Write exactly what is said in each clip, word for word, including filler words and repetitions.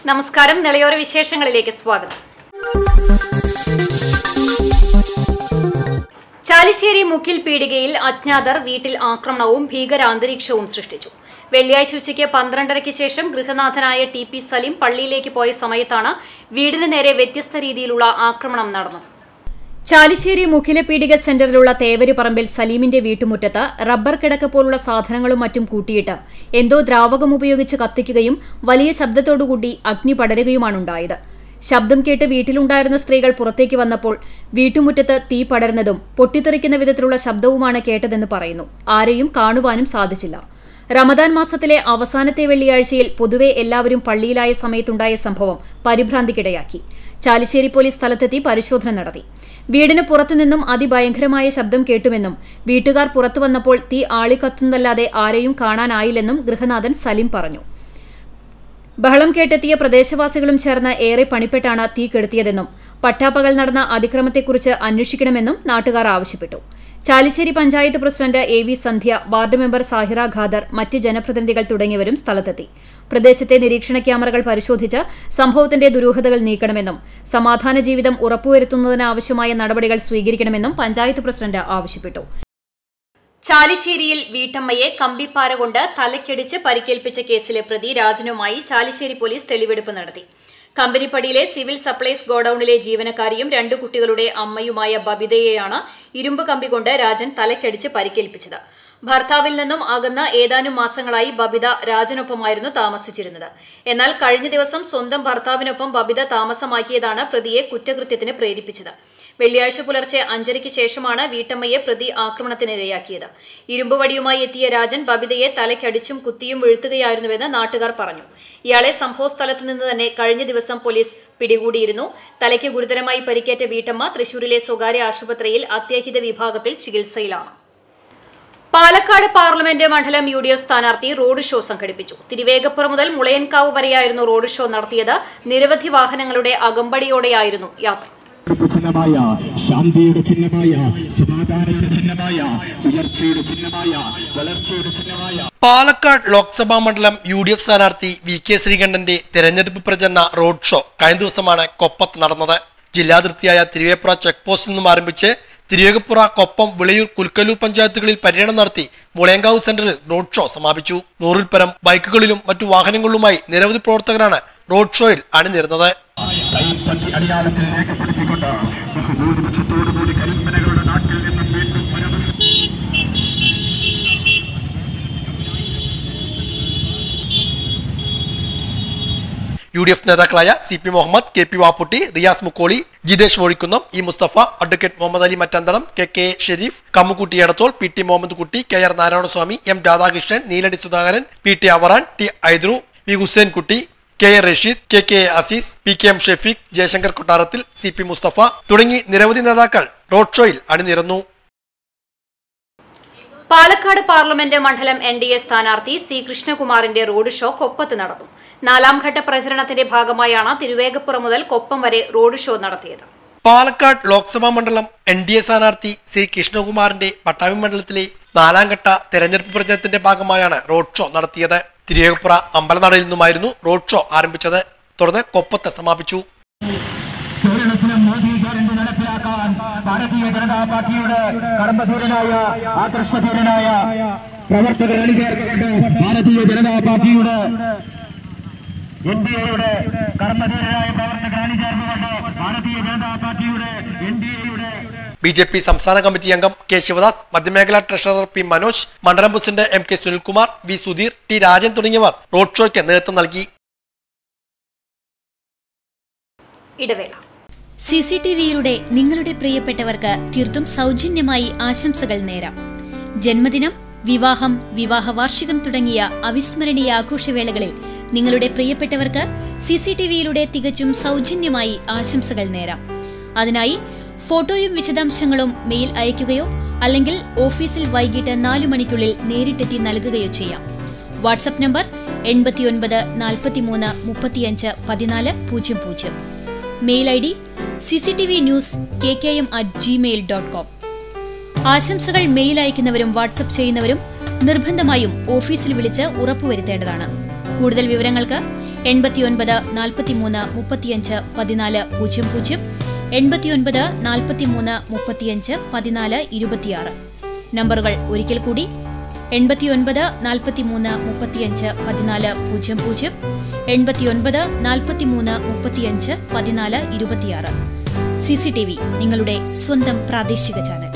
നമസ്കാരം. നിളയോര വിശേഷങ്ങളിലേക്ക് സ്വാഗതം. ചാലിശ്ശേരി മുക്കിൽ പീടികയിൽ അജ്ഞാതർ വീട്ടിൽ ആക്രമണവും ഭീകരാന്തരീക്ഷവും സൃഷ്ടിച്ചു. വെള്ളിയാഴ്ച ഉച്ചയ്ക്ക് പന്ത്രണ്ടരയ്ക്ക് ശേഷം ഗൃഹനാഥനായ ടി പി സലീം പള്ളിയിലേക്ക് പോയ സമയത്താണ് വീടിന് നേരെ വ്യത്യസ്ത രീതിയിലുള്ള ആക്രമണം നടന്നത്. ചാലിശ്ശേരി മുക്കിലെ പീടിക സെന്ററിലുള്ള തേവരി പറമ്പിൽ സലീമിന്റെ വീട്ടുമുറ്റത്ത് റബ്ബർ കിടക്ക പോലുള്ള സാധനങ്ങളും മറ്റും കൂട്ടിയിട്ട് എന്തോ ദ്രാവകം ഉപയോഗിച്ച് കത്തിക്കുകയും വലിയ ശബ്ദത്തോടുകൂടി അഗ്നി പടരുകയുമാണുണ്ടായത്. ശബ്ദം കേട്ട് വീട്ടിലുണ്ടായിരുന്ന സ്ത്രീകൾ പുറത്തേക്ക് വന്നപ്പോൾ വീട്ടുമുറ്റത്ത് തീ പടർന്നതും പൊട്ടിത്തെറിക്കുന്ന വിധത്തിലുള്ള ശബ്ദവുമാണ് കേട്ടതെന്ന് പറയുന്നു. ആരെയും കാണുവാനും സാധിച്ചില്ല. റമദാൻ മാസത്തിലെ അവസാനത്തെ വെള്ളിയാഴ്ചയിൽ പൊതുവെ എല്ലാവരും പള്ളിയിലായ സമയത്തുണ്ടായ സംഭവം പരിഭ്രാന്തിക്കിടയാക്കി. ചാലിശ്ശേരി പോലീസ് സ്ഥലത്തെത്തി പരിശോധന നടത്തി. വീടിന് പുറത്തുനിന്നും അതിഭയങ്കരമായ ശബ്ദം കേട്ടുമെന്നും വീട്ടുകാർ പുറത്തു വന്നപ്പോൾ തീ ആളിക്കത്തുന്നതല്ലാതെ ആരെയും കാണാനായില്ലെന്നും ഗൃഹനാഥൻ സലീം പറഞ്ഞു. ബഹളം കേട്ടെത്തിയ പ്രദേശവാസികളും ചേർന്ന് ഏറെ പണിപ്പെട്ടാണ് തീ കെടുത്തിയതെന്നും പട്ടാപ്പകൽ നടന്ന അതിക്രമത്തെക്കുറിച്ച് അന്വേഷിക്കണമെന്നും നാട്ടുകാർ ആവശ്യപ്പെട്ടു. Chalissery panchayat president A V Sandhya, ward member Sahira Khader, മറ്റ് ജനപ്രതിനിധികൾ തുടങ്ങിയവരും സ്ഥലത്തെത്തി. പ്രദേശത്തെ നിരീക്ഷണ ക്യാമറകൾ പരിശോധിച്ച് സംഭവത്തിന്റെ ദുരൂഹതകൾ നീക്കണമെന്നും സമാധാന ജീവിതം ഉറപ്പുവരുത്തുന്നതിനാവശ്യമായ നടപടികൾ സ്വീകരിക്കണമെന്നും പഞ്ചായത്ത് പ്രസിഡന്റ് ആവശ്യപ്പെട്ടു. ചാലിശ്ശേരിയിൽ വീട്ടമ്മയെ കമ്പിപ്പാര കൊണ്ട് തലയ്ക്കടിച്ച് പരിക്കേൽപ്പിച്ച കേസിലെ പ്രതി രാജനുമായി ചാലിശ്ശേരി പോലീസ് തെളിവെടുപ്പ് നടത്തി. കമ്പനിപ്പടിയിലെ സിവിൽ സപ്ലൈസ് ഗോഡൌണിലെ ജീവനക്കാരിയും രണ്ടു കുട്ടികളുടെ അമ്മയുമായ ബബിതയെയാണ് ഇരുമ്പ് കമ്പി കൊണ്ട് രാജൻ തലയ്ക്കടിച്ച് പരിക്കേൽപ്പിച്ചത്. ഭർത്താവിൽ നിന്നും അകന്ന ഏതാനും മാസങ്ങളായി ബബിത രാജനൊപ്പമായിരുന്നു താമസിച്ചിരുന്നത്. എന്നാൽ കഴിഞ്ഞ ദിവസം സ്വന്തം ഭർത്താവിനൊപ്പം ബബിത താമസമാക്കിയതാണ് പ്രതിയെ കുറ്റകൃത്യത്തിന് പ്രേരിപ്പിച്ചത്. വെള്ളിയാഴ്ച പുലർച്ചെ അഞ്ചരയ്ക്ക് ശേഷമാണ് വീട്ടമ്മയെ പ്രതി ആക്രമണത്തിനിരയാക്കിയത്. ഇരുമ്പ് വടിയുമായി എത്തിയ രാജൻ ബബിതയെ തലയ്ക്കടിച്ചും കുത്തിയും വീഴ്ത്തുകയായിരുന്നുവെന്ന് നാട്ടുകാർ പറഞ്ഞു. ഇയാളെ സംഭവസ്ഥലത്ത് നിന്ന് തന്നെ കഴിഞ്ഞ ദിവസം പോലീസ് പിടികൂടിയിരുന്നു. തലയ്ക്ക് ഗുരുതരമായി പരിക്കേറ്റ വീട്ടമ്മ തൃശൂരിലെ സ്വകാര്യ ആശുപത്രിയിൽ അത്യാഹിത വിഭാഗത്തിൽ ചികിത്സയിലാണ്. പാലക്കാട് പാർലമെന്റ് മണ്ഡലം യു ഡി എഫ് സ്ഥാനാർത്ഥി റോഡ് ഷോ സംഘടിപ്പിച്ചു. തിരുവേഗപ്പുറം മുതൽ മുളയൻകാവ് വരെയായിരുന്നു റോഡ് ഷോ നടത്തിയത്. നിരവധി വാഹനങ്ങളുടെ അകമ്പടിയോടെയായിരുന്നു യാത്ര. ചിഹ്നമായ ശാന്തിയുടെ ചിഹ്നമായ സമാധാനയുടെ ചിഹ്നമായ ഉയർച്ചയുടെ ചിഹ്നമായ വളർച്ചയുടെ ചിഹ്നമായ പാലക്കാട് ലോക്സഭാ മണ്ഡലം യു ഡി എഫ് സ്ഥാനാർത്ഥി വി കെ ശ്രീകണ്ഠന്റെ തെരഞ്ഞെടുപ്പ് പ്രചരണ റോഡ് ഷോ കഴിഞ്ഞ ദിവസമാണ് കൊപ്പത്ത് നടന്നത്. ജില്ലാതിർത്തിയായ തിരുവേപ്പുറ ചെക്ക് പോസ്റ്റിൽ നിന്നും ആരംഭിച്ച് തിരുവേഗപ്പുറ, കൊപ്പം, വിളയൂർ, കുൽക്കല്ലൂർ പഞ്ചായത്തുകളിൽ പര്യടനം നടത്തി മുളയങ്കാവ് സെന്ററിൽ റോഡ് ഷോ സമാപിച്ചു. നൂറിൽ പരം ബൈക്കുകളിലും മറ്റു വാഹനങ്ങളിലുമായി നിരവധി പ്രവർത്തകരാണ് റോഡ് ഷോയിൽ അണിനിരുന്നത്. അടയാളത്തിൽ രേഖപ്പെടുത്തിക്കൊണ്ട് ബഹുഭൂരിപക്ഷത്തോടുകൂടി കരിമ്പനകളുടെ നാട്ടിൽ നിന്നും വീണ്ടും യു ഡി എഫ് നേതാക്കളായ C P Muhammad, K P Vapputty, Riyas Mukkoli, Jithesh Mozhikkunnam, E Musthafa, advocate Muhammad Ali Mattanthalam, K K Shereef, Kammukutty Edathol, P T Muhammad Kutty, K R Narayanaswamy, M Radhakrishnan, Neeladi Sudhakaran, P T Avaran, T Aidru, V Hussainkutty, K A Rasheed, K K Azeez, P K M Shafeeq, Jayashankar Kottarathil, C P Mustafa തുടങ്ങി നിരവധി നേതാക്കൾ റോഡ് ഷോയിൽ അണിനിരന്നു. പാലക്കാട് പാർലമെന്റ് മണ്ഡലം N D A സ്ഥാനാർത്ഥി C കൃഷ്ണകുമാറിന്റെ road show കൊപ്പത്ത് നടന്നു. നാലാം ഘട്ട പ്രചരണത്തിന്റെ ഭാഗമായാണ് തിരുവേഗപ്പുറം മുതൽ കൊപ്പം വരെ റോഡ് ഷോ നടത്തിയത്. പാലക്കാട് ലോക്സഭാ മണ്ഡലം എൻ ഡി എ സ്ഥാനാർത്ഥി സി കൃഷ്ണകുമാറിന്റെ പട്ടാമ്പി മണ്ഡലത്തിലെ നാലാം ഘട്ട തെരഞ്ഞെടുപ്പ് പ്രചരണത്തിന്റെ ഭാഗമായാണ് റോഡ് ഷോ നടത്തിയത്. തിരുവേഗപ്പുറ അമ്പലനടയിൽ നിന്നുമായിരുന്നു റോഡ് ഷോ ആരംഭിച്ചത്. തുടർന്ന് കൊപ്പത്ത് സമാപിച്ചു. കേരളത്തിലെ മോദി ഗ്യാരണ്ടി നടപ്പിലാക്കാൻ ഭാരതീയ ജനതാ പാർട്ടിയുടെ കർമ്മധീരനായ ആദർശധീരനായ പ്രവർത്തകർ അണിചേർന്നുകൊണ്ട് ഭാരതീയ ജനതാ പാർട്ടിയുടെ എൻ ഡി എയുടെ കർമ്മധീരനായ പ്രവർത്തകർ അണിചേർന്നുകൊണ്ട് ഭാരതീയ ജനതാ പാർട്ടിയുടെ എൻ ഡി എയുടെ ബി ജെ പി സംസ്ഥാന കമ്മിറ്റി അംഗം കെ ശിവദാസ്, മധ്യമേഖലാ ട്രഷറർ പി മനോജ്, മണ്ഡലം president M K Sunilkumar, V Sudheer, T Rajan തുടങ്ങിയവർ റോഡ് ഷോയ്ക്ക് നേതൃത്വം നൽകി. ഇടവേള. സി സി ടി വിയിലൂടെ നിങ്ങളുടെ പ്രിയപ്പെട്ടവർക്ക് തീർത്തും സൗജന്യമായി ആശംസകൾ നേരാം. ജന്മദിനം, വിവാഹം, വിവാഹ വാർഷികം തുടങ്ങിയ അവിസ്മരണീയ ആഘോഷവേളകളിൽ നിങ്ങളുടെ പ്രിയപ്പെട്ടവർക്ക് സി സി ടി വിയിലൂടെ തികച്ചും സൗജന്യമായി ആശംസകൾ നേരാം. അതിനായി ഫോട്ടോയും വിശദാംശങ്ങളും മെയിൽ അയയ്ക്കുകയോ അല്ലെങ്കിൽ ഓഫീസിൽ വൈകിട്ട് നാലു മണിക്കുള്ളിൽ നേരിട്ടെത്തി നൽകുകയോ ചെയ്യാം. വാട്സ്ആപ്പ് നമ്പർ എൺപത്തിയൊൻപത് നാൽപ്പത്തിമൂന്ന് മുപ്പത്തിയഞ്ച് പതിനാല് പൂജ്യം പൂജ്യം. Mail I D C C T V news K K M at Gmail dot com. ആശംസകൾ മെയിൽ അയക്കുന്നവരും വാട്സ്ആപ്പ് ചെയ്യുന്നവരും നിർബന്ധമായും ഓഫീസിൽ വിളിച്ച് ഉറപ്പുവരുത്തേണ്ടതാണ്. കൂടുതൽ വിവരങ്ങൾക്ക് എൺപത്തിയൊൻപത് നാൽപ്പത്തിമൂന്ന് മുപ്പത്തിയഞ്ച് പതിനാല് പൂജ്യം പൂജ്യം എൺപത്തിയൊൻപത് നാൽപ്പത്തിമൂന്ന് മുപ്പത്തിയഞ്ച് പതിനാല് ഇരുപത്തിയാറ്. നമ്പറുകൾ ഒരിക്കൽ കൂടി: എൺപത്തിയൊൻപത് നാൽപ്പത്തിമൂന്ന് മുപ്പത്തിയഞ്ച് പതിനാല് പൂജ്യം പൂജ്യം എൺപത്തിയൊൻപത് നാൽപ്പത്തിമൂന്ന് മുപ്പത്തിയഞ്ച് പതിനാല് ഇരുപത്തിയാറ്. സി സി ടി വി, നിങ്ങളുടെ സ്വന്തം പ്രാദേശിക ചാനൽ.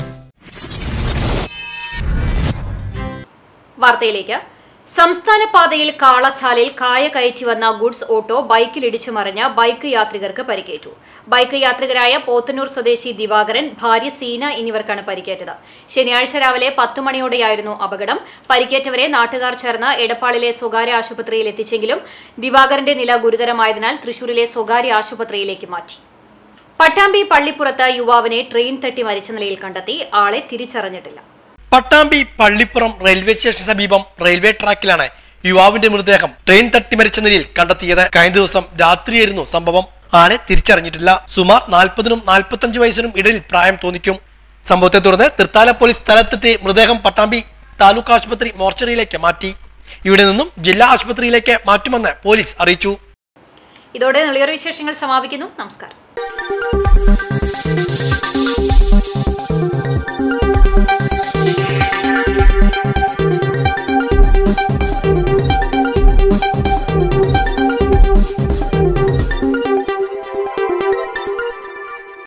വാർത്തയിലേക്ക്. സംസ്ഥാന പാതയിൽ കാളച്ചാലിൽ കായ കയറ്റി വന്ന ഗുഡ്സ് ഓട്ടോ ബൈക്കിലിടിച്ചു മറിഞ്ഞ ബൈക്ക് യാത്രികർക്ക് പരിക്കേറ്റു. ബൈക്ക് യാത്രികരായ പോത്തന്നൂർ സ്വദേശി ദിവാകരൻ, ഭാര്യ സീന എന്നിവർക്കാണ് പരിക്കേറ്റത്. ശനിയാഴ്ച രാവിലെ പത്ത് മണിയോടെയായിരുന്നു അപകടം. പരിക്കേറ്റവരെ നാട്ടുകാർ ചേർന്ന് എടപ്പാളിലെ സ്വകാര്യ ആശുപത്രിയിൽ എത്തിച്ചെങ്കിലും ദിവാകരന്റെ നില ഗുരുതരമായതിനാൽ തൃശൂരിലെ സ്വകാര്യ ആശുപത്രിയിലേക്ക് മാറ്റി. പട്ടാമ്പി പള്ളിപ്പുറത്ത് യുവാവിനെ ട്രെയിൻ തട്ടി മരിച്ച നിലയിൽ കണ്ടെത്തി. ആളെ തിരിച്ചറിഞ്ഞിട്ടില്ല. പട്ടാമ്പി പള്ളിപ്പുറം റെയിൽവേ സ്റ്റേഷന് സമീപം റെയിൽവേ ട്രാക്കിലാണ് യുവാവിന്റെ മൃതദേഹം ട്രെയിൻ തട്ടി മരിച്ച നിലയിൽ കണ്ടെത്തിയത്. കഴിഞ്ഞ ദിവസം രാത്രിയായിരുന്നു സംഭവം. ആളെ തിരിച്ചറിഞ്ഞിട്ടില്ല. സുമാർ നാൽപ്പതിനും നാൽപ്പത്തഞ്ച് വയസ്സിനും ഇടയിൽ പ്രായം തോന്നിക്കും. സംഭവത്തെ തുടർന്ന് തൃത്താല പോലീസ് സ്ഥലത്തെത്തി മൃതദേഹം പട്ടാമ്പി താലൂക്ക് ആശുപത്രി മോർച്ചറിയിലേക്ക് മാറ്റി. ഇവിടെ നിന്നും ജില്ലാ ആശുപത്രിയിലേക്ക് മാറ്റുമെന്ന് പോലീസ് അറിയിച്ചു. ഇതോടെ നെളിയർ വിശേഷങ്ങൾ സമാപിക്കുന്നു. നമസ്കാരം.